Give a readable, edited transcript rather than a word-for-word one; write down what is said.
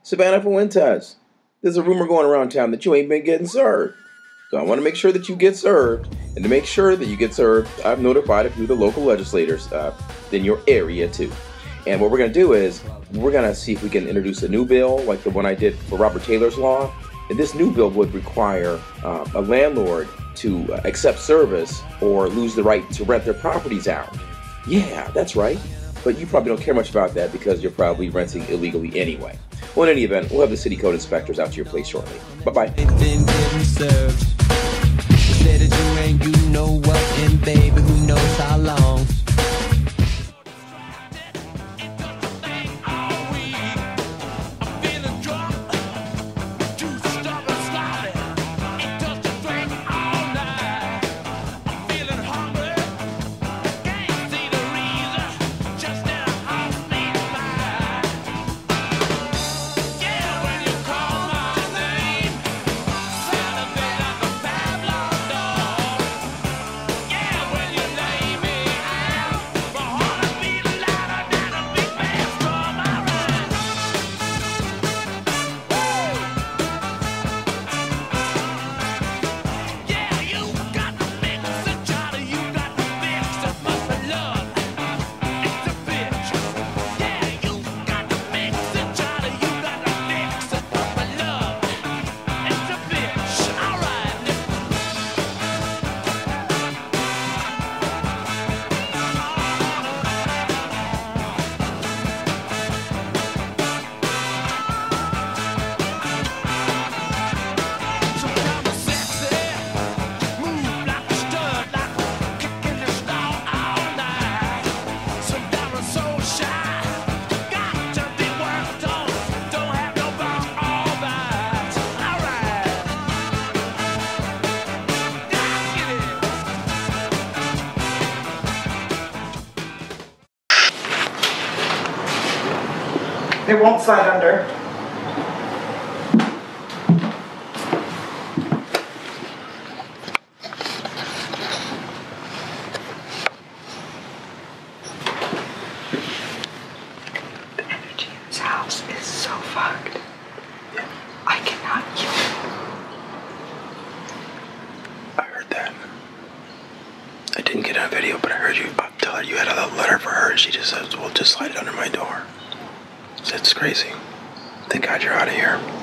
Savannah Fuentes, there's a rumor going around town that you ain't been getting served. So I want to make sure that you get served. And to make sure that you get served, I've notified a few of the local legislators in your area too. And what we're going to do is we're going to see if we can introduce a new bill like the one I did for Robert Taylor's law. And this new bill would require a landlord to accept service or lose the right to rent their properties out. Yeah, that's right. But you probably don't care much about that because you're probably renting illegally anyway. Well, in any event, we'll have the city code inspectors out to your place shortly. Bye-bye. You know what, and baby, who knows how long. It won't slide under. The energy in this house is so fucked. Yeah. I cannot hear it. I heard that. I didn't get on video, but I heard you tell her you had a letter for her, and she just said, well, just slide it under my door. It's crazy. Thank God you're out of here.